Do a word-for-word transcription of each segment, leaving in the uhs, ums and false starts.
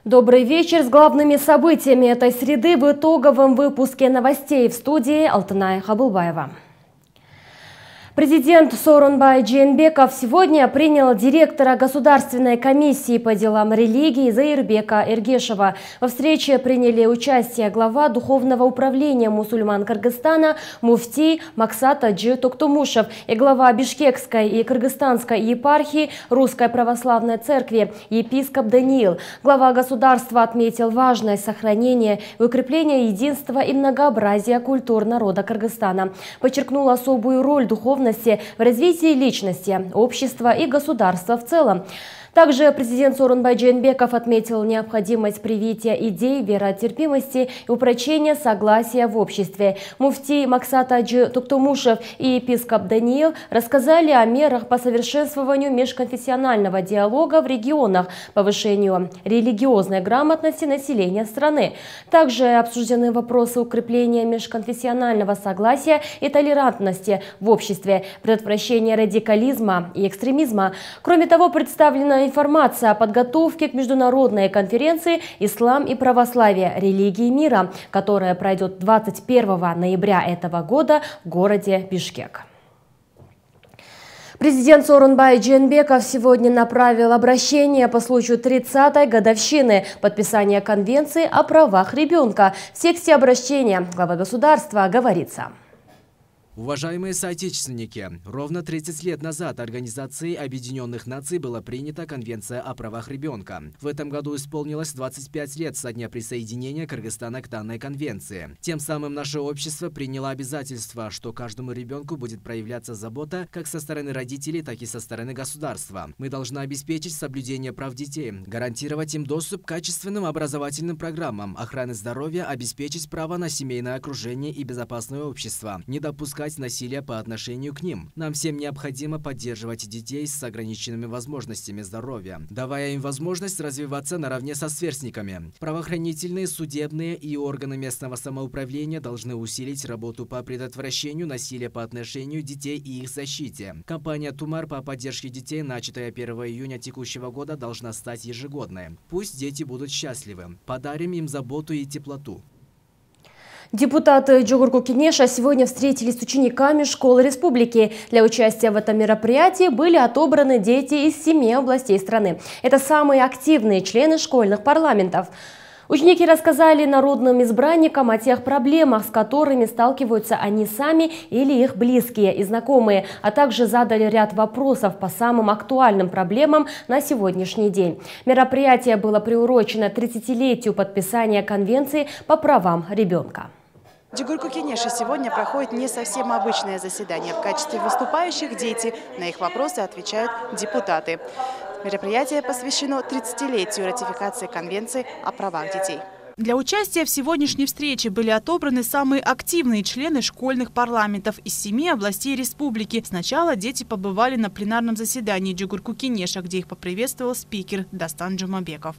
Добрый вечер с главными событиями этой среды в итоговом выпуске новостей в студии Алтынай Хабылбаева. Президент Сооронбай Джээнбеков сегодня принял директора Государственной комиссии по делам религии Заирбека Эргешева. Во встрече приняли участие глава Духовного управления мусульман Кыргызстана муфтий Максат Аджи Токтумушев и глава Бишкекской и Кыргызстанской епархии Русской Православной Церкви епископ Даниил. Глава государства отметил важность сохранения и укрепления единства и многообразия культур народа Кыргызстана. Подчеркнул особую роль духовной в развитии личности, общества и государства в целом. Также президент Сооронбай Джээнбеков отметил необходимость привития идей веротерпимости и упрочения согласия в обществе. Муфтий Максат Аджи Токтумушев и епископ Даниил рассказали о мерах по совершенствованию межконфессионального диалога в регионах, повышению религиозной грамотности населения страны. Также обсуждены вопросы укрепления межконфессионального согласия и толерантности в обществе, предотвращения радикализма и экстремизма. Кроме того, представлена информация о подготовке к международной конференции «Ислам и православие. Религии мира», которая пройдет двадцать первого ноября этого года в городе Бишкек. Президент Сооронбай Джээнбеков сегодня направил обращение по случаю тридцатой годовщины подписания Конвенции о правах ребенка. В тексте обращения главы государства говорится: Уважаемые соотечественники, ровно тридцать лет назад Организацией Объединенных Наций была принята Конвенция о правах ребенка. В этом году исполнилось двадцать пять лет со дня присоединения Кыргызстана к данной конвенции. Тем самым наше общество приняло обязательство, что каждому ребенку будет проявляться забота как со стороны родителей, так и со стороны государства. Мы должны обеспечить соблюдение прав детей, гарантировать им доступ к качественным образовательным программам, охраны здоровья, обеспечить право на семейное окружение и безопасное общество, не допускать насилия по отношению к ним. Нам всем необходимо поддерживать детей с ограниченными возможностями здоровья, давая им возможность развиваться наравне со сверстниками. Правоохранительные, судебные и органы местного самоуправления должны усилить работу по предотвращению насилия по отношению к детей и их защите. Кампания «Тумар» по поддержке детей, начатая первого июня текущего года, должна стать ежегодной. Пусть дети будут счастливы. Подарим им заботу и теплоту. Депутаты Джугурку Кенеша сегодня встретились с учениками школы республики. Для участия в этом мероприятии были отобраны дети из семи областей страны. Это самые активные члены школьных парламентов. Ученики рассказали народным избранникам о тех проблемах, с которыми сталкиваются они сами или их близкие и знакомые, а также задали ряд вопросов по самым актуальным проблемам на сегодняшний день. Мероприятие было приурочено тридцатилетию подписания Конвенции по правам ребенка. В Джугурку Кенеше сегодня проходит не совсем обычное заседание. В качестве выступающих дети, на их вопросы отвечают депутаты. Мероприятие посвящено тридцатилетию ратификации Конвенции о правах детей. Для участия в сегодняшней встрече были отобраны самые активные члены школьных парламентов из семи областей республики. Сначала дети побывали на пленарном заседании Джугурку Кенеша, где их поприветствовал спикер Дастан Джумабеков.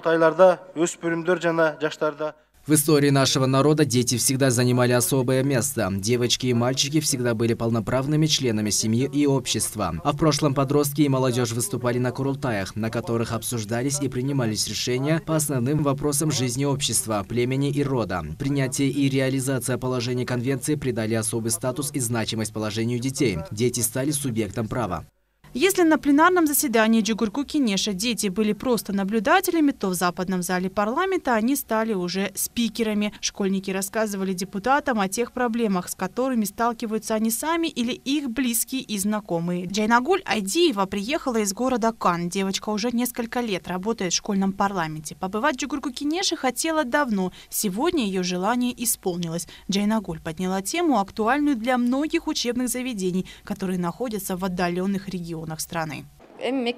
В истории нашего народа дети всегда занимали особое место. Девочки и мальчики всегда были полноправными членами семьи и общества. А в прошлом подростки и молодежь выступали на курултаях, на которых обсуждались и принимались решения по основным вопросам жизни общества, племени и рода. Принятие и реализация положений Конвенции придали особый статус и значимость положению детей. Дети стали субъектом права. Если на пленарном заседании Джугурку Кенеша дети были просто наблюдателями, то в западном зале парламента они стали уже спикерами. Школьники рассказывали депутатам о тех проблемах, с которыми сталкиваются они сами или их близкие и знакомые. Джайнагуль Айдиева приехала из города Кан. Девочка уже несколько лет работает в школьном парламенте. Побывать в Джугурку Кенеше хотела давно. Сегодня ее желание исполнилось. Джайнагуль подняла тему, актуальную для многих учебных заведений, которые находятся в отдаленных регионах страны. У меня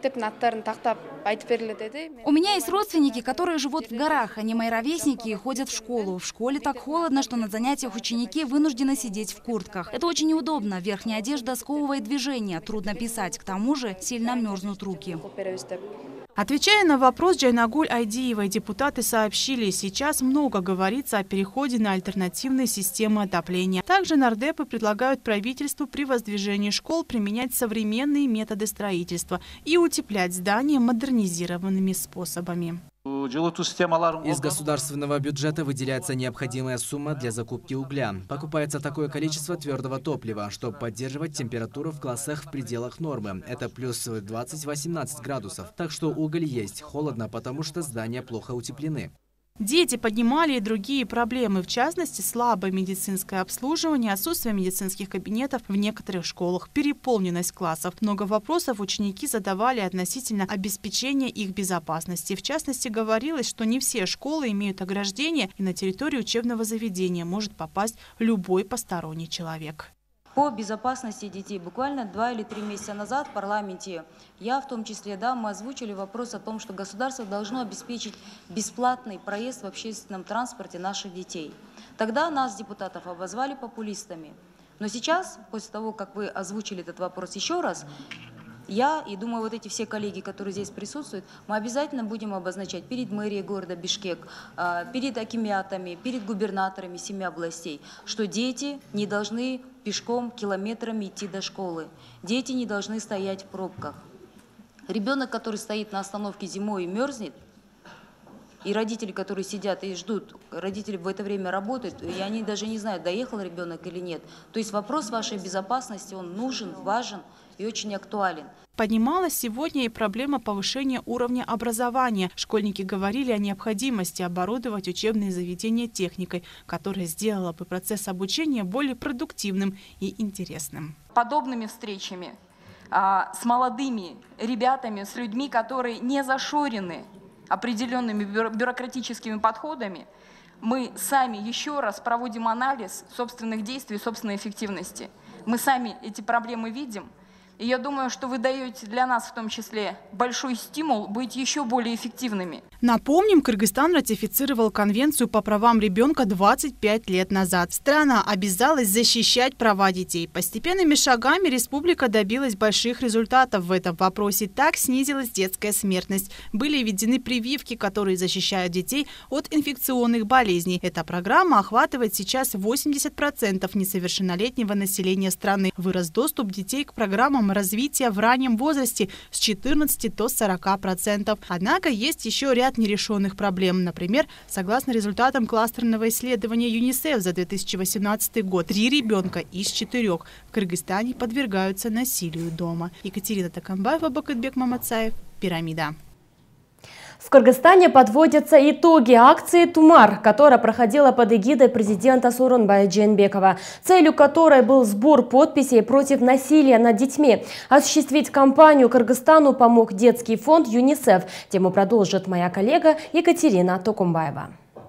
есть родственники, которые живут в горах. Они мои ровесники и ходят в школу. В школе так холодно, что на занятиях ученики вынуждены сидеть в куртках. Это очень неудобно. Верхняя одежда сковывает движение. Трудно писать. К тому же сильно мерзнут руки. Отвечая на вопрос Джайнагуль Айдиевой, депутаты сообщили, сейчас много говорится о переходе на альтернативные системы отопления. Также нардепы предлагают правительству при воздвижении школ применять современные методы строительства и утеплять здания модернизированными способами. Из государственного бюджета выделяется необходимая сумма для закупки угля. Покупается такое количество твердого топлива, чтобы поддерживать температуру в классах в пределах нормы. Это плюс двадцать-восемнадцать градусов. Так что уголь есть. Холодно, потому что здания плохо утеплены. Дети поднимали и другие проблемы, в частности, слабое медицинское обслуживание, отсутствие медицинских кабинетов в некоторых школах, переполненность классов. Много вопросов ученики задавали относительно обеспечения их безопасности. В частности, говорилось, что не все школы имеют ограждение, и на территорию учебного заведения может попасть любой посторонний человек. По безопасности детей буквально два или три месяца назад в парламенте, я в том числе, да, мы озвучили вопрос о том, что государство должно обеспечить бесплатный проезд в общественном транспорте наших детей. Тогда нас, депутатов, обозвали популистами. Но сейчас, после того, как вы озвучили этот вопрос еще раз, я и думаю, вот эти все коллеги, которые здесь присутствуют, мы обязательно будем обозначать перед мэрией города Бишкек, перед акимятами, перед губернаторами семи областей, что дети не должны пешком километрами идти до школы. Дети не должны стоять в пробках. Ребенок, который стоит на остановке зимой и мерзнет, и родители, которые сидят и ждут, родители в это время работают, и они даже не знают, доехал ребенок или нет. То есть вопрос вашей безопасности, он нужен, важен и очень актуален. Поднималась сегодня и проблема повышения уровня образования. Школьники говорили о необходимости оборудовать учебные заведения техникой, которая сделала бы процесс обучения более продуктивным и интересным. Подобными встречами а, с молодыми ребятами, с людьми, которые не зашорены определенными бюрократическими подходами, мы сами еще раз проводим анализ собственных действий, собственной эффективности. Мы сами эти проблемы видим. И я думаю, что вы даете для нас в том числе большой стимул быть еще более эффективными. Напомним, Кыргызстан ратифицировал Конвенцию по правам ребенка двадцать пять лет назад. Страна обязалась защищать права детей. Постепенными шагами республика добилась больших результатов в этом вопросе. Так снизилась детская смертность. Были введены прививки, которые защищают детей от инфекционных болезней. Эта программа охватывает сейчас восемьдесят процентов несовершеннолетнего населения страны. Вырос доступ детей к программам развития в раннем возрасте с четырнадцати до сорока процентов. Однако есть еще ряд нерешенных проблем. Например, согласно результатам кластерного исследования ЮНИСЕФ за две тысячи восемнадцатый год, три ребенка из четырех в Кыргызстане подвергаются насилию дома. Екатерина Такамбаева, Бакытбек Мамацаев, Пирамида. В Кыргызстане подводятся итоги акции «Тумар», которая проходила под эгидой президента Сооронбая Жээнбекова, целью которой был сбор подписей против насилия над детьми. Осуществить кампанию Кыргызстану помог детский фонд ЮНИСЕФ. Тему продолжит моя коллега Екатерина Токумбаева.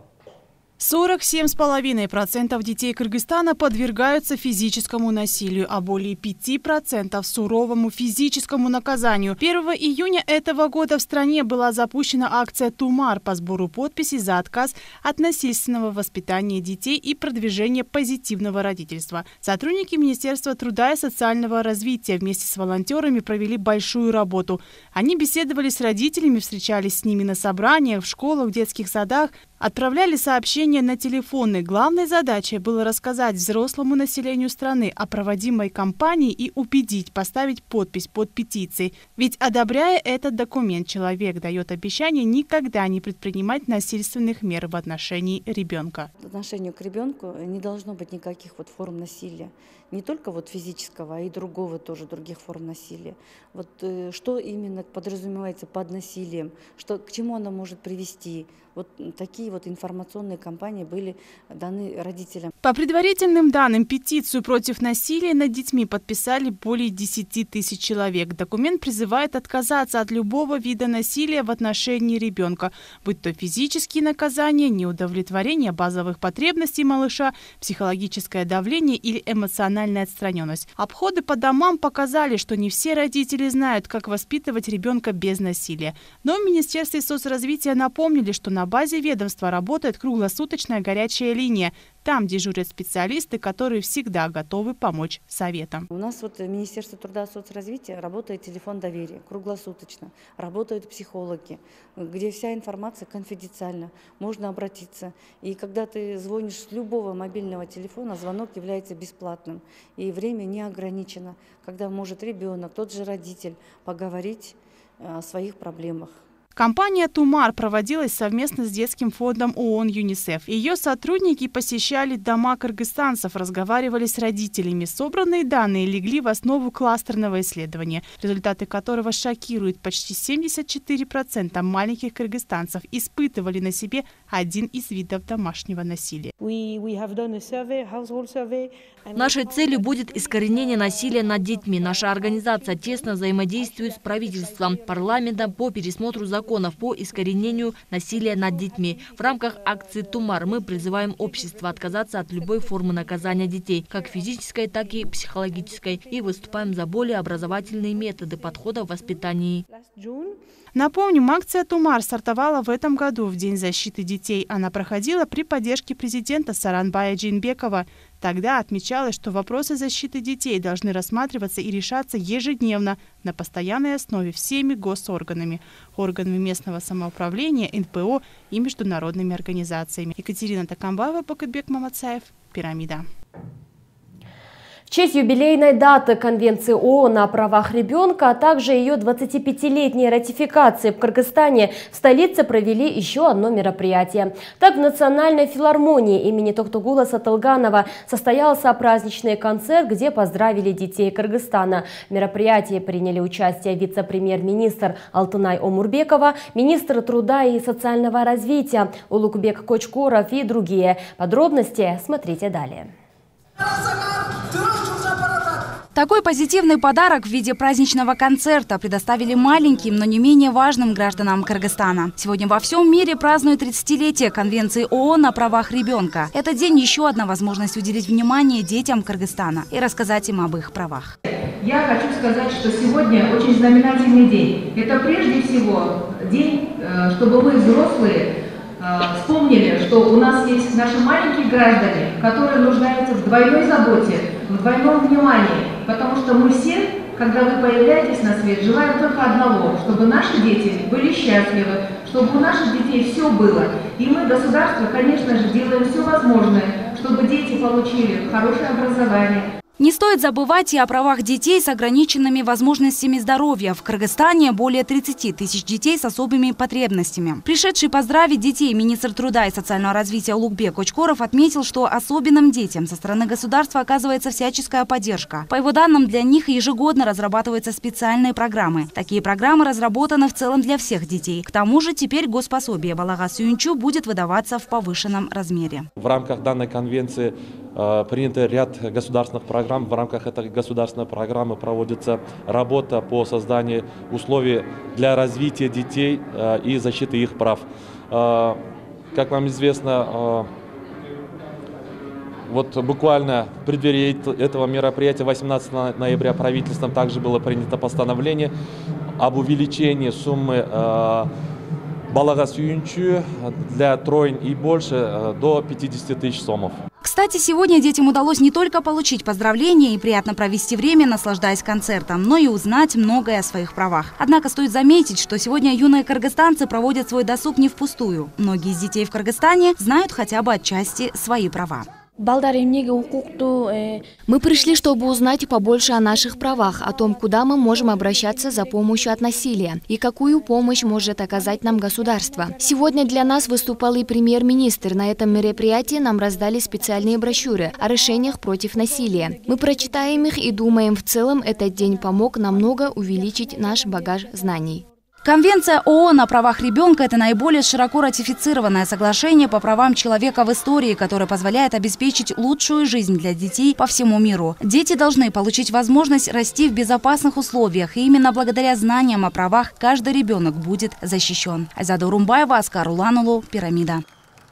сорок семь и пять десятых процента детей Кыргызстана подвергаются физическому насилию, а более пяти процентов суровому физическому наказанию. первого июня этого года в стране была запущена акция «Тумар» по сбору подписей за отказ от насильственного воспитания детей и продвижения позитивного родительства. Сотрудники Министерства труда и социального развития вместе с волонтерами провели большую работу. Они беседовали с родителями, встречались с ними на собраниях, в школах, в детских садах, отправляли сообщения на телефоны. Главной задачей было рассказать взрослому населению страны о проводимой кампании и убедить поставить подпись под петицией. Ведь, одобряя этот документ, человек дает обещание никогда не предпринимать насильственных мер в отношении ребенка. В отношении к ребенку не должно быть никаких вот форм насилия. Не только вот физического, а и другого тоже, других форм насилия. Вот э, что именно подразумевается под насилием, что, к чему оно может привести. Вот такие вот информационные кампании были даны родителям. По предварительным данным, петицию против насилия над детьми подписали более десяти тысяч человек. Документ призывает отказаться от любого вида насилия в отношении ребенка, будь то физические наказания, неудовлетворение базовых потребностей малыша, психологическое давление или эмоциональная отстраненность. Обходы по домам показали, что не все родители знают, как воспитывать ребенка без насилия. Но в Министерстве соцразвития напомнили, что на На базе ведомства работает круглосуточная горячая линия. Там дежурят специалисты, которые всегда готовы помочь советам. У нас вот в Министерстве труда и соцразвития работает телефон доверия круглосуточно. Работают психологи, где вся информация конфиденциальна. Можно обратиться. И когда ты звонишь с любого мобильного телефона, звонок является бесплатным. И время не ограничено, когда может ребенок, тот же родитель поговорить о своих проблемах. Кампания «Тумар» проводилась совместно с детским фондом ООН ЮНИСЕФ. Ее сотрудники посещали дома кыргызстанцев, разговаривали с родителями. Собранные данные легли в основу кластерного исследования, результаты которого шокируют. Почти семьдесят четыре процента маленьких кыргызстанцев испытывали на себе один из видов домашнего насилия. Нашей целью будет искоренение насилия над детьми. Наша организация тесно взаимодействует с правительством, парламентом по пересмотру законов по искоренению насилия над детьми. В рамках акции «Тумар» мы призываем общество отказаться от любой формы наказания детей, как физической, так и психологической, и выступаем за более образовательные методы подхода в воспитании. Напомним, акция «Тумар» стартовала в этом году, в День защиты детей. Она проходила при поддержке президента Сооронбая Жээнбекова. Тогда отмечалось, что вопросы защиты детей должны рассматриваться и решаться ежедневно на постоянной основе всеми госорганами, органами местного самоуправления, эн пэ о и международными организациями. Екатерина Такамбаева, Бакытбек Мамацаев, «Пирамида». В честь юбилейной даты Конвенции ООН о правах ребенка, а также ее двадцатипятилетней ратификации в Кыргызстане в столице провели еще одно мероприятие. Так, в Национальной филармонии имени Токтогула Сатылганова состоялся праздничный концерт, где поздравили детей Кыргызстана. В мероприятии приняли участие вице-премьер-министр Алтынай Омурбекова, министр труда и социального развития Улукбек Кочкоров и другие. Подробности смотрите далее. Такой позитивный подарок в виде праздничного концерта предоставили маленьким, но не менее важным гражданам Кыргызстана. Сегодня во всем мире празднуют тридцатилетие Конвенции ООН о правах ребенка. Этот день еще одна возможность уделить внимание детям Кыргызстана и рассказать им об их правах. Я хочу сказать, что сегодня очень знаменательный день. Это прежде всего день, чтобы мы, взрослые, вспомнили, что у нас есть наши маленькие граждане, которые нуждаются в двойной заботе, в двойном внимании, потому что мы все, когда вы появляетесь на свет, желаем только одного, чтобы наши дети были счастливы, чтобы у наших детей все было. И мы, государство, конечно же, делаем все возможное, чтобы дети получили хорошее образование. Не стоит забывать и о правах детей с ограниченными возможностями здоровья. В Кыргызстане более тридцати тысяч детей с особыми потребностями. Пришедший поздравить детей министр труда и социального развития Улукбек Кочкоров отметил, что особенным детям со стороны государства оказывается всяческая поддержка. По его данным, для них ежегодно разрабатываются специальные программы. Такие программы разработаны в целом для всех детей. К тому же теперь госпособие Балага Сүйүнчү будет выдаваться в повышенном размере. В рамках данной конвенции э, принято ряд государственных программ. В рамках этой государственной программы проводится работа по созданию условий для развития детей э, и защиты их прав. Э, как вам известно, э, вот буквально в преддверии этого мероприятия восемнадцатого ноября правительством также было принято постановление об увеличении суммы э, Балага Сүйүнчү для троин и больше э, до пятидесяти тысяч сомов. Кстати, сегодня детям удалось не только получить поздравления и приятно провести время, наслаждаясь концертом, но и узнать многое о своих правах. Однако стоит заметить, что сегодня юные кыргызстанцы проводят свой досуг не впустую. Многие из детей в Кыргызстане знают хотя бы отчасти свои права. Мы пришли, чтобы узнать побольше о наших правах, о том, куда мы можем обращаться за помощью от насилия и какую помощь может оказать нам государство. Сегодня для нас выступал и премьер-министр. На этом мероприятии нам раздали специальные брошюры о решениях против насилия. Мы прочитаем их и думаем, в целом этот день помог намного увеличить наш багаж знаний. Конвенция ООН о правах ребенка – это наиболее широко ратифицированное соглашение по правам человека в истории, которое позволяет обеспечить лучшую жизнь для детей по всему миру. Дети должны получить возможность расти в безопасных условиях, и именно благодаря знаниям о правах каждый ребенок будет защищен. Айзада Урумбаева, Аскар Уланулу, «Пирамида».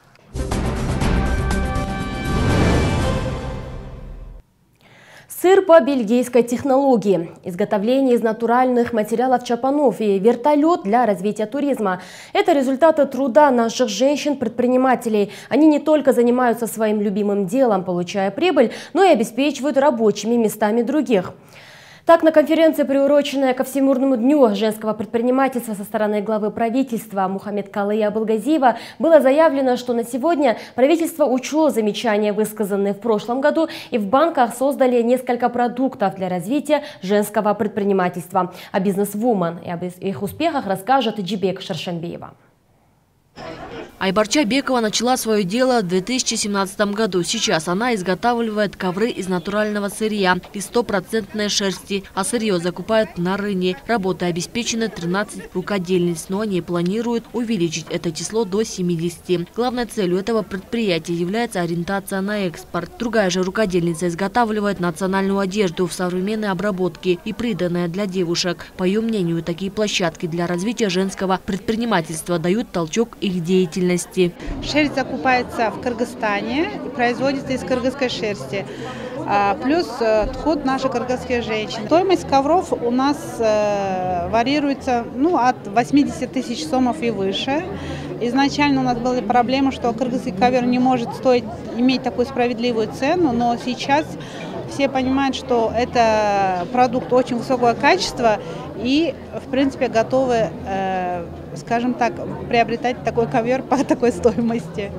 Сыр по бельгийской технологии, изготовление из натуральных материалов чапанов и вертолет для развития туризма. Это результаты труда наших женщин-предпринимателей. Они не только занимаются своим любимым делом, получая прибыль, но и обеспечивают рабочими местами других. Так, на конференции, приуроченной ко Всемирному дню женского предпринимательства со стороны главы правительства Мухаммедкалы Абылгазиева, было заявлено, что на сегодня правительство учло замечания, высказанные в прошлом году, и в банках создали несколько продуктов для развития женского предпринимательства. О бизнес-вумен и об их успехах расскажет Джибек Шаршанбиева. Айбарча Бекова начала свое дело в две тысячи семнадцатом году. Сейчас она изготавливает ковры из натурального сырья и стопроцентной шерсти, а сырье закупают на рынке. Работы обеспечены тринадцать рукодельниц, но они планируют увеличить это число до семидесяти. Главной целью этого предприятия является ориентация на экспорт. Другая же рукодельница изготавливает национальную одежду в современной обработке и приданное для девушек. По ее мнению, такие площадки для развития женского предпринимательства дают толчок их деятельности. Шерсть закупается в Кыргызстане и производится из кыргызской шерсти. Плюс ткут наши кыргызские женщины. Стоимость ковров у нас варьируется ну, от восьмидесяти тысяч сомов и выше. Изначально у нас были проблемы, что кыргызский ковер не может стоить, иметь такую справедливую цену, но сейчас все понимают, что это продукт очень высокого качества и, в принципе, готовы, э, скажем так, приобретать такой ковер по такой стоимости.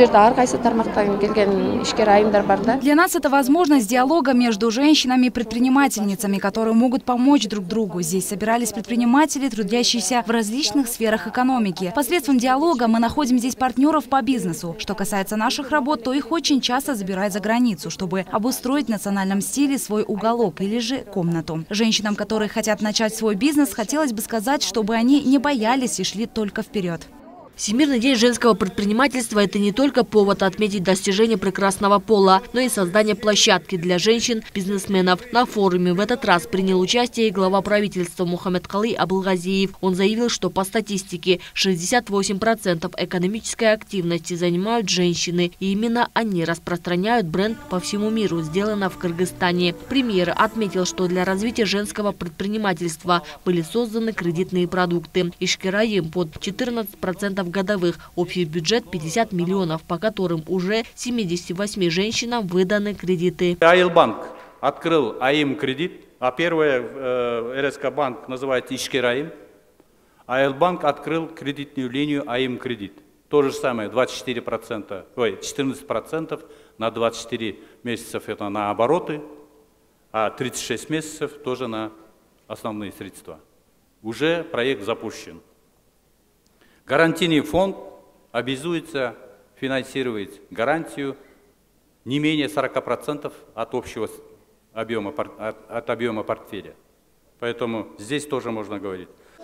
Для нас это возможность диалога между женщинами-предпринимательницами, которые могут помочь друг другу. Здесь собирались предприниматели, трудящиеся в различных сферах экономики. Посредством диалога мы находим здесь партнеров по бизнесу. Что касается наших работ, то их очень часто забирают за границу, чтобы обустроить в национальном стиле свой уголок или же комнату. Женщинам, которые хотят начать свой бизнес, хотелось бы сказать, чтобы они не боялись и шли только вперед. Всемирный день женского предпринимательства – это не только повод отметить достижения прекрасного пола, но и создание площадки для женщин-бизнесменов. На форуме в этот раз принял участие и глава правительства Мухаммедкалы Абылгазиев. Он заявил, что по статистике шестьдесят восемь процентов экономической активности занимают женщины, и именно они распространяют бренд по всему миру, сделано в Кыргызстане. Премьер отметил, что для развития женского предпринимательства были созданы кредитные продукты. Ишкираим под четырнадцать процентов годовых, общий бюджет пятьдесят миллионов, по которым уже семидесяти восьми женщинам выданы кредиты. Айлбанк открыл АИМ кредит, а первый э, РСК банк называется Ишкираим. Айлбанк открыл кредитную линию АИМ кредит. То же самое, двадцать четыре процента, ой, четырнадцать процентов на двадцать четыре месяцев это на обороты, а тридцать шесть месяцев тоже на основные средства. Уже проект запущен. Гарантийный фонд обязуется финансировать гарантию не менее сорока процентов от общего объема, от, от объема портфеля. Поэтому здесь тоже можно говорить.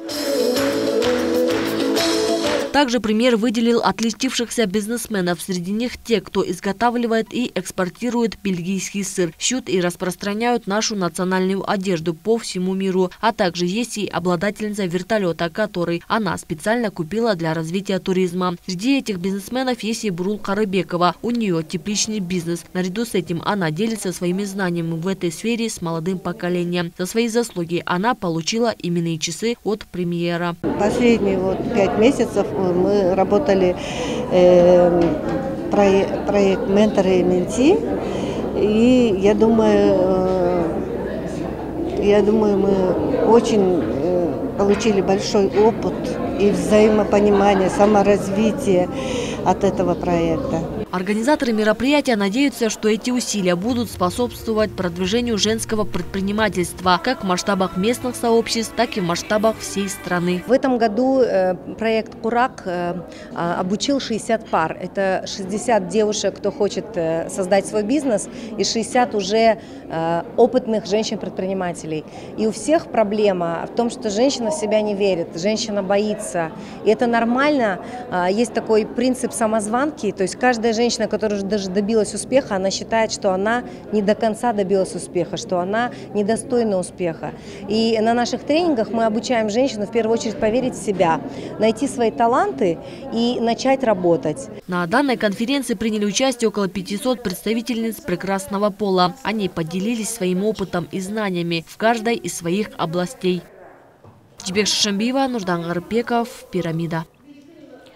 Также премьер выделил отличившихся бизнесменов. Среди них те, кто изготавливает и экспортирует бельгийский сыр, шьют и распространяют нашу национальную одежду по всему миру. А также есть и обладательница вертолета, который она специально купила для развития туризма. Среди этих бизнесменов есть и Бурул Карыбекова. У нее тепличный бизнес. Наряду с этим она делится своими знаниями в этой сфере с молодым поколением. За свои заслуги она получила именные часы от премьера. Последние вот пять месяцев мы работали э, проект, проект «Менторы и менти», и я думаю, э, я думаю, мы очень э, получили большой опыт и взаимопонимание, саморазвитие от этого проекта. Организаторы мероприятия надеются, что эти усилия будут способствовать продвижению женского предпринимательства как в масштабах местных сообществ, так и в масштабах всей страны. В этом году проект «Курак» обучил шестьдесят пар. Это шестьдесят девушек, кто хочет создать свой бизнес, и шестьдесят уже опытных женщин-предпринимателей. И у всех проблема в том, что женщина в себя не верит, женщина боится. И это нормально. Есть такой принцип самозванки, то есть каждая женщина, Женщина, которая уже даже добилась успеха, она считает, что она не до конца добилась успеха, что она недостойна успеха. И на наших тренингах мы обучаем женщину в первую очередь поверить в себя, найти свои таланты и начать работать. На данной конференции приняли участие около пятисот представительниц прекрасного пола. Они поделились своим опытом и знаниями в каждой из своих областей. Джибек Шаршанбиева, Нурдан Гарпеков, Пирамида.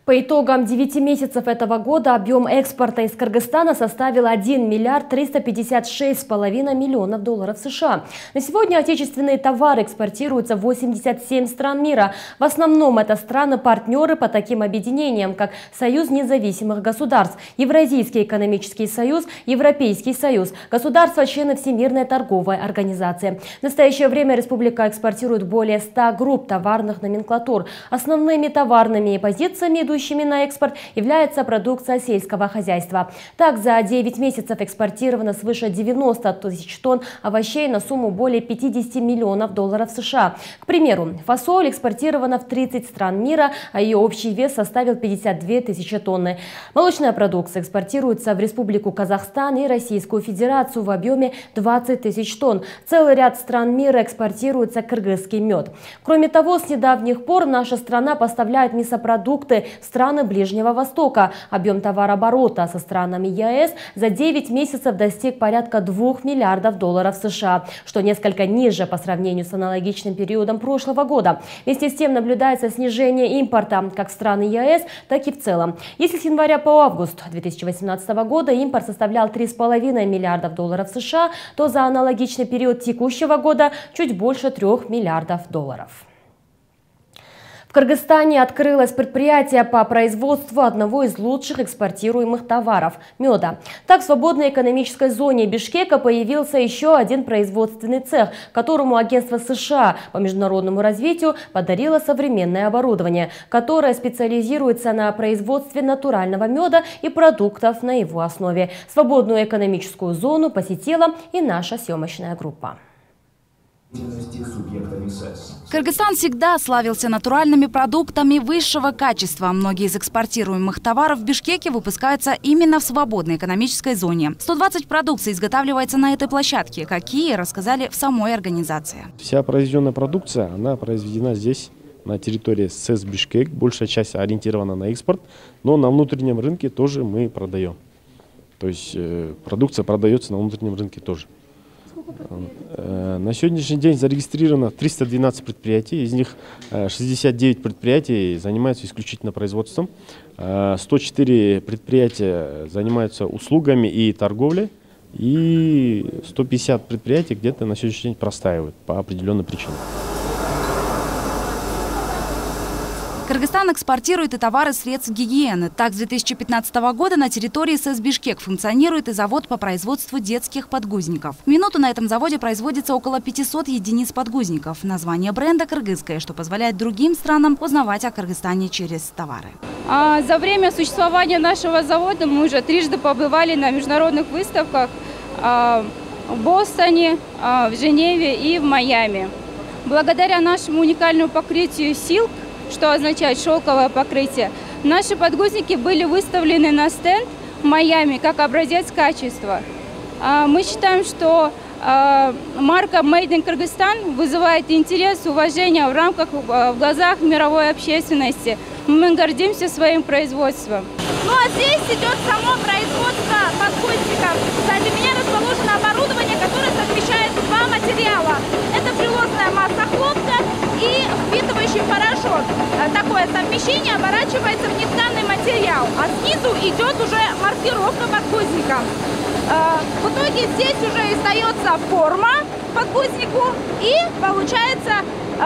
По итогам девяти месяцев этого года объем экспорта из Кыргызстана составил один миллиард триста пятьдесят шесть с половиной миллионов долларов США. На сегодня отечественные товары экспортируются в восемьдесят семь стран мира. В основном это страны-партнеры по таким объединениям, как Союз независимых государств, Евразийский экономический союз, Европейский союз, государства-члены Всемирной торговой организации. В настоящее время республика экспортирует более ста групп товарных номенклатур. Основными товарными позициями, идущими на экспорт, является продукция сельского хозяйства. Так, за девять месяцев экспортировано свыше девяноста тысяч тонн овощей на сумму более пятидесяти миллионов долларов США. К примеру, фасоль экспортирована в тридцать стран мира, а ее общий вес составил пятьдесят две тысячи тонны. Молочная продукция экспортируется в Республику Казахстан и Российскую Федерацию в объеме двадцать тысяч тонн. Целый ряд стран мира экспортируется кыргызский мед. Кроме того, с недавних пор наша страна поставляет мясопродукты в страны Ближнего Востока. Объем товарооборота со странами ЕАЭС за девять месяцев достиг порядка двух миллиардов долларов США, что несколько ниже по сравнению с аналогичным периодом прошлого года. Вместе с тем наблюдается снижение импорта как в страны ЕАЭС, так и в целом. Если с января по август две тысячи восемнадцатого года импорт составлял три с половиной миллиардов долларов США, то за аналогичный период текущего года чуть больше трех миллиардов долларов. В Кыргызстане открылось предприятие по производству одного из лучших экспортируемых товаров – меда. Так, в свободной экономической зоне Бишкека появился еще один производственный цех, которому агентство США по международному развитию подарило современное оборудование, которое специализируется на производстве натурального меда и продуктов на его основе. Свободную экономическую зону посетила и наша съемочная группа. Кыргызстан всегда славился натуральными продуктами высшего качества. Многие из экспортируемых товаров в Бишкеке выпускаются именно в свободной экономической зоне. сто двадцать продукций изготавливается на этой площадке. Какие, рассказали в самой организации. Вся произведенная продукция, она произведена здесь, на территории СЭС Бишкек. Большая часть ориентирована на экспорт, но на внутреннем рынке тоже мы продаем. То есть э, продукция продается на внутреннем рынке тоже. На сегодняшний день зарегистрировано триста двенадцать предприятий, из них шестьдесят девять предприятий занимаются исключительно производством, сто четыре предприятия занимаются услугами и торговлей, и сто пятьдесят предприятий где-то на сегодняшний день простаивают по определенным причинам. Кыргызстан экспортирует и товары средств гигиены. Так, с две тысячи пятнадцатого года на территории СЭС Бишкек функционирует и завод по производству детских подгузников. В минуту на этом заводе производится около пятисот единиц подгузников. Название бренда кыргызское, что позволяет другим странам узнавать о Кыргызстане через товары. А за время существования нашего завода мы уже трижды побывали на международных выставках а, в Бостоне, а, в Женеве и в Майами. Благодаря нашему уникальному покрытию силк, что означает шелковое покрытие, наши подгузники были выставлены на стенд в Майами как образец качества. Мы считаем, что марка Made in Kyrgyzstan вызывает интерес, уважение в рамках, в глазах мировой общественности. Мы гордимся своим производством. Ну а здесь идет само производство подгузников. Сзади меня расположено оборудование, которое совмещает два материала. Это брюлозная масса хлопка и впитывающий порошок. Такое совмещение оборачивается в нетканный материал, а снизу идет уже маркировка подгузника. В итоге здесь уже издается форма подгузнику и получается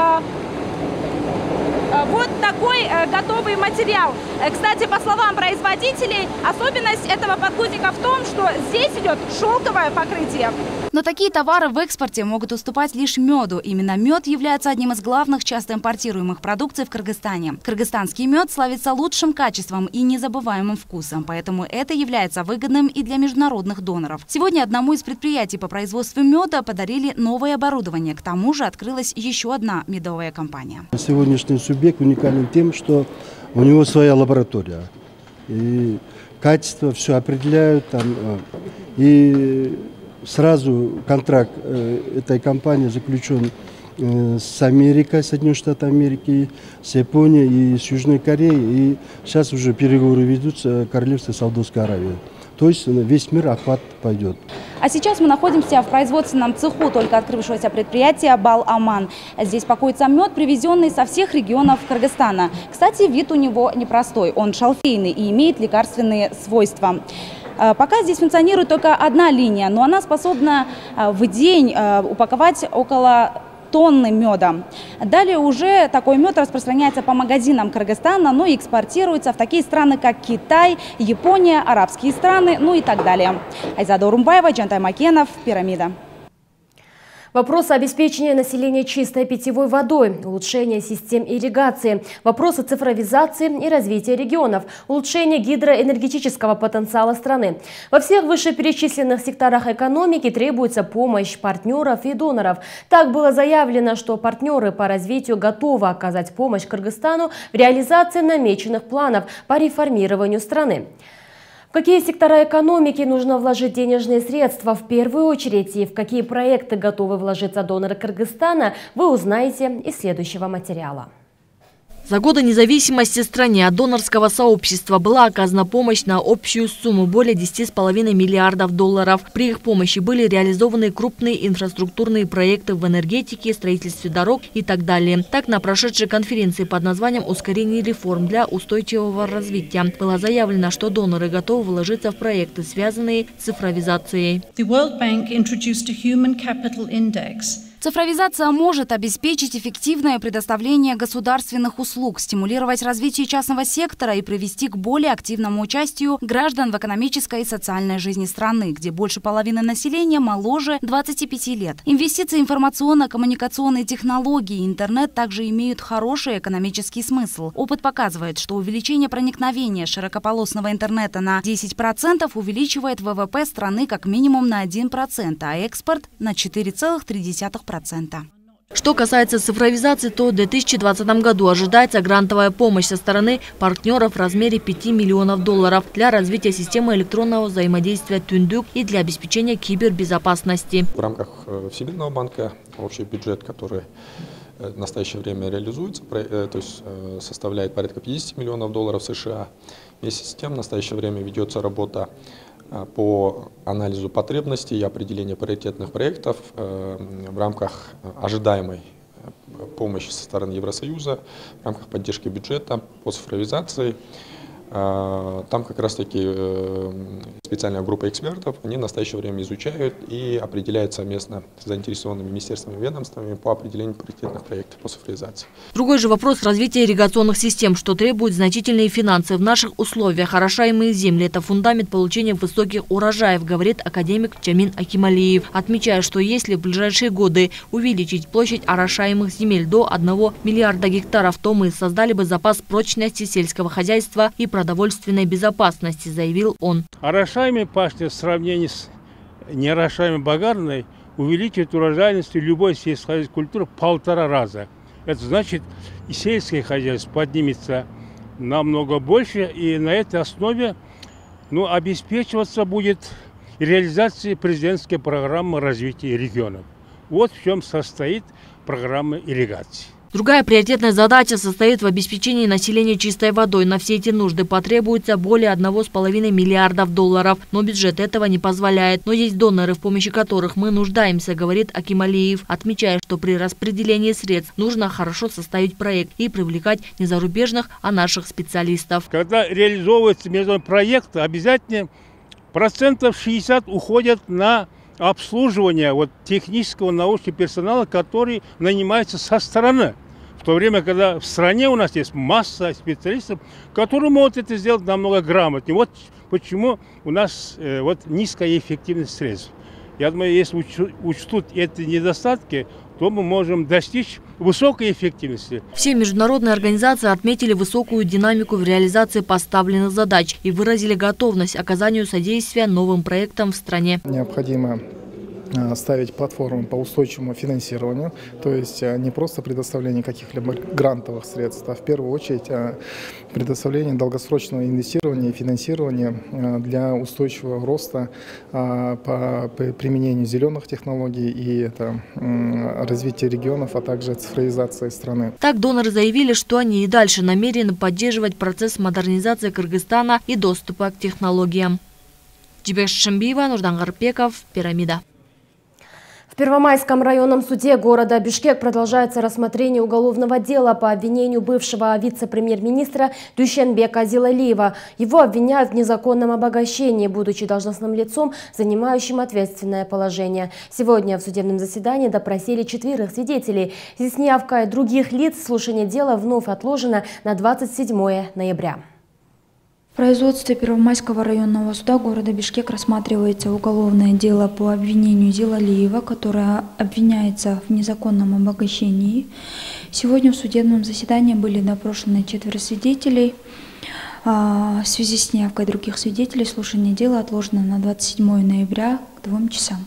вот такой готовый материал. Кстати, по словам производителей, особенность этого подгузника в том, что здесь идет шелковое покрытие. Но такие товары в экспорте могут уступать лишь меду. Именно мед является одним из главных часто импортируемых продукций в Кыргызстане. Кыргызстанский мед славится лучшим качеством и незабываемым вкусом, поэтому это является выгодным и для международных доноров. Сегодня одному из предприятий по производству меда подарили новое оборудование. К тому же открылась еще одна медовая компания. Сегодняшний субъект уникален тем, что у него своя лаборатория. И качество все определяют там, и сразу контракт этой компании заключен с Америкой, Соединенных Штатов Америки, с Японией и с Южной Кореей. И сейчас уже переговоры ведутся Королевство Саудовской Аравии. то есть весь мир охват пойдет. А сейчас мы находимся в производственном цеху только открывшегося предприятия «Бал-Аман». Здесь покоится мед, привезенный со всех регионов Кыргызстана. Кстати, вид у него непростой. Он шалфейный и имеет лекарственные свойства. Пока здесь функционирует только одна линия, но она способна в день упаковать около тонны меда. Далее уже такой мед распространяется по магазинам Кыргызстана, но и экспортируется в такие страны, как Китай, Япония, арабские страны, ну и так далее. Айзада Урумбаева, Джантай Макенов, «Пирамида». Вопросы обеспечения населения чистой питьевой водой, улучшение систем ирригации, вопросы цифровизации и развития регионов, улучшение гидроэнергетического потенциала страны. Во всех вышеперечисленных секторах экономики требуется помощь партнеров и доноров. Так было заявлено, что партнеры по развитию готовы оказать помощь Кыргызстану в реализации намеченных планов по реформированию страны. В какие сектора экономики нужно вложить денежные средства в первую очередь и в какие проекты готовы вложиться доноры Кыргызстана, вы узнаете из следующего материала. За годы независимости стране от донорского сообщества была оказана помощь на общую сумму более десяти с половиной миллиардов долларов. При их помощи были реализованы крупные инфраструктурные проекты в энергетике, строительстве дорог и так далее. Так, на прошедшей конференции под названием «Ускорение реформ для устойчивого развития» было заявлено, что доноры готовы вложиться в проекты, связанные с цифровизацией. The World Bank introduced a human capital index. Цифровизация может обеспечить эффективное предоставление государственных услуг, стимулировать развитие частного сектора и привести к более активному участию граждан в экономической и социальной жизни страны, где больше половины населения моложе двадцати пяти лет. Инвестиции в информационно-коммуникационные технологии и интернет также имеют хороший экономический смысл. Опыт показывает, что увеличение проникновения широкополосного интернета на десять процентов увеличивает ВВП страны как минимум на один процент, а экспорт на четыре целых три десятых процента. Что касается цифровизации, то в две тысячи двадцатом году ожидается грантовая помощь со стороны партнеров в размере пяти миллионов долларов для развития системы электронного взаимодействия Түндүк и для обеспечения кибербезопасности. В рамках Всемирного банка общий бюджет, который в настоящее время реализуется, то есть составляет порядка пятидесяти миллионов долларов США. Вместе с тем в настоящее время ведется работа по анализу потребностей и определению приоритетных проектов в рамках ожидаемой помощи со стороны Евросоюза, в рамках поддержки бюджета по цифровизации. Там как раз-таки специальная группа экспертов, они в настоящее время изучают и определяют совместно с заинтересованными министерствами и ведомствами по определению приоритетных проектов по цифровизации. Другой же вопрос – развития ирригационных систем, что требует значительные финансы. В наших условиях орошаемые земли – это фундамент получения высоких урожаев, говорит академик Чамин Акималиев, отмечая, что если в ближайшие годы увеличить площадь орошаемых земель до одного миллиарда гектаров, то мы создали бы запас прочности сельского хозяйства и продовольственной безопасности, заявил он. Орошаемые пашни в сравнении с неорошаемой багарной увеличивает урожайность любой сельскохозяйственной культуры в полтора раза. Это значит, и сельское хозяйство поднимется намного больше, и на этой основе ну, обеспечиваться будет реализация президентской программы развития регионов. Вот в чем состоит программа ирригации. Другая приоритетная задача состоит в обеспечении населения чистой водой. На все эти нужды потребуется более одного с половиной миллиардов долларов. Но бюджет этого не позволяет. Но есть доноры, в помощи которых мы нуждаемся, говорит Акималиев, отмечая, что при распределении средств нужно хорошо составить проект и привлекать не зарубежных, а наших специалистов. Когда реализовывается международный проект, обязательно процентов шестьдесят уходят на обслуживание вот, технического научного персонала, который нанимается со стороны. В то время, когда в стране у нас есть масса специалистов, которые могут это сделать намного грамотнее. Вот почему у нас э, вот, низкая эффективность средств. Я думаю, если учтут эти недостатки, то мы можем достичь высокой эффективности. Все международные организации отметили высокую динамику в реализации поставленных задач и выразили готовность оказанию содействия новым проектам в стране. Необходимо ставить платформу по устойчивому финансированию, то есть не просто предоставление каких-либо грантовых средств, а в первую очередь предоставление долгосрочного инвестирования и финансирования для устойчивого роста по применению зеленых технологий и это развитие регионов, а также цифровизации страны. Так доноры заявили, что они и дальше намерены поддерживать процесс модернизации Кыргызстана и доступа к технологиям. Джибек Шамбиева, Нурдан Гарпеков, Пирамида. В Первомайском районном суде города Бишкек продолжается рассмотрение уголовного дела по обвинению бывшего вице-премьер-министра Дюшенбека Зилалиева. Его обвиняют в незаконном обогащении, будучи должностным лицом, занимающим ответственное положение. Сегодня в судебном заседании допросили четверых свидетелей. С неявкой других лиц слушание дела вновь отложено на двадцать седьмое ноября. В производстве Первомайского районного суда города Бишкек рассматривается уголовное дело по обвинению Зилалиева, которое обвиняется в незаконном обогащении. Сегодня в судебном заседании были допрошены четверо свидетелей. В связи с неявкой других свидетелей слушание дела отложено на двадцать седьмое ноября к двум часам.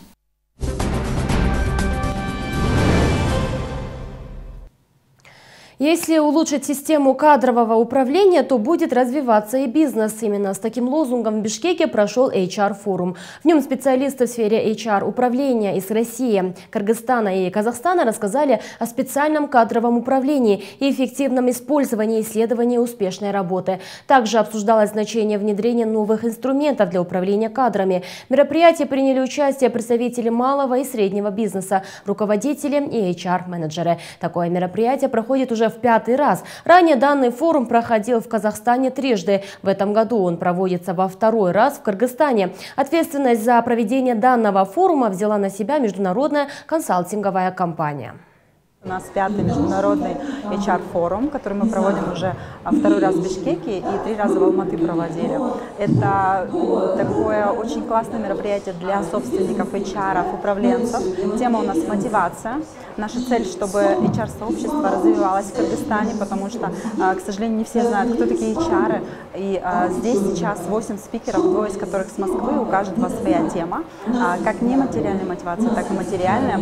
Если улучшить систему кадрового управления, то будет развиваться и бизнес. Именно с таким лозунгом в Бишкеке прошел эйч ар-форум. В нем специалисты в сфере эйч ар-управления из России, Кыргызстана и Казахстана рассказали о специальном кадровом управлении и эффективном использовании исследования успешной работы. Также обсуждалось значение внедрения новых инструментов для управления кадрами. В мероприятии приняли участие представители малого и среднего бизнеса, руководители и эйч ар-менеджеры. Такое мероприятие проходит уже в пятый раз. Ранее данный форум проходил в Казахстане трижды. В этом году он проводится во второй раз в Кыргызстане. Ответственность за проведение данного форума взяла на себя международная консалтинговая компания. У нас пятый международный эйч ар-форум, который мы проводим уже второй раз в Бишкеке и три раза в Алматы проводили. Это такое очень классное мероприятие для собственников эйч ар-ов, управленцев. Тема у нас мотивация. Наша цель, чтобы эйч ар-сообщество развивалось в Кыргызстане, потому что, к сожалению, не все знают, кто такие эйч ар-ы. И здесь сейчас восемь спикеров, двое из которых с Москвы, у каждого своя тема. Как нематериальная мотивация, так и материальная.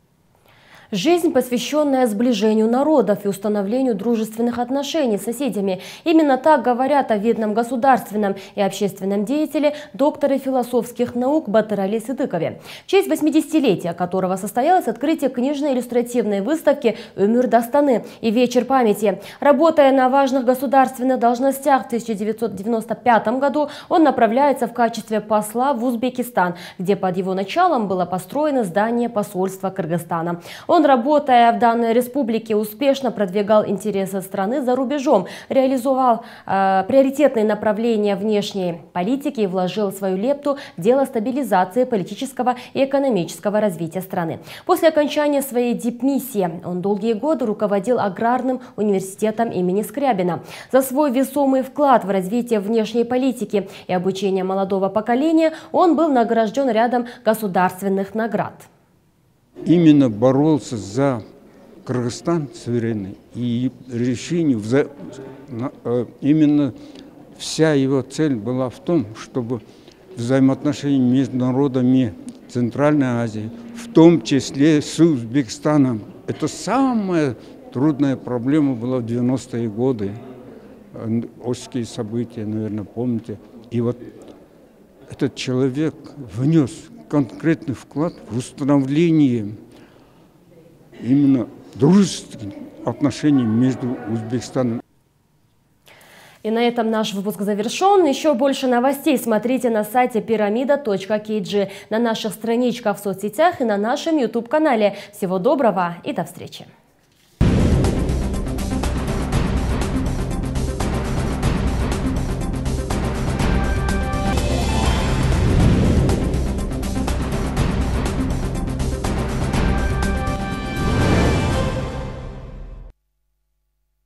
Жизнь, посвященная сближению народов и установлению дружественных отношений с соседями. Именно так говорят о видном государственном и общественном деятеле, докторе философских наук Батырали Сыдыкове, в честь восьмидесятилетия которого состоялось открытие книжно-иллюстративной выставки «Өмүр Дастаны» и «Вечер памяти». Работая на важных государственных должностях в тысяча девятьсот девяносто пятом году, он направляется в качестве посла в Узбекистан, где под его началом было построено здание посольства Кыргызстана. Он Он, работая в данной республике, успешно продвигал интересы страны за рубежом, реализовал э, приоритетные направления внешней политики и вложил свою лепту в дело стабилизации политического и экономического развития страны. После окончания своей дипмиссии он долгие годы руководил аграрным университетом имени Скрябина. За свой весомый вклад в развитие внешней политики и обучение молодого поколения он был награжден рядом государственных наград. Именно боролся за Кыргызстан суверенный, и решение, именно вся его цель была в том, чтобы взаимоотношения между народами Центральной Азии, в том числе с Узбекистаном, это самая трудная проблема была в девяностые годы, Ошские события, наверное, помните. И вот этот человек внес конкретный вклад в установление именно дружественных отношений между Узбекистаном. И на этом наш выпуск завершен. Еще больше новостей смотрите на сайте пирамида точка кей джи, на наших страничках в соцсетях и на нашем ютуб-канале. Всего доброго и до встречи!